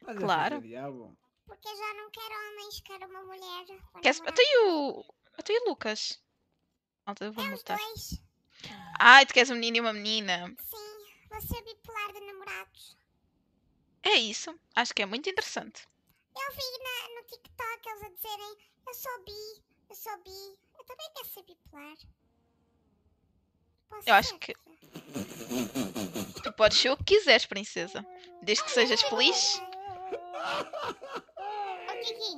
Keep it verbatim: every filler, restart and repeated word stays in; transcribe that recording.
Mas é fazer Claro. diabo. Porque eu já não quero homens, quero uma mulher. para Queres... namorar. Até e o... Até e o Lucas? Malta, eu vou É os mutar. dois. Ai, tu queres um menino e uma menina. Sim, vou ser bipolar de namorados. É isso. Acho que é muito interessante. Eu vi na, no TikTok eles a dizerem eu sou bi, eu sou bi. Eu também quero ser bipolar. Posso Eu acho ser? que tu podes ser o que quiseres, princesa. Desde que sejas feliz. Ó, Kiki.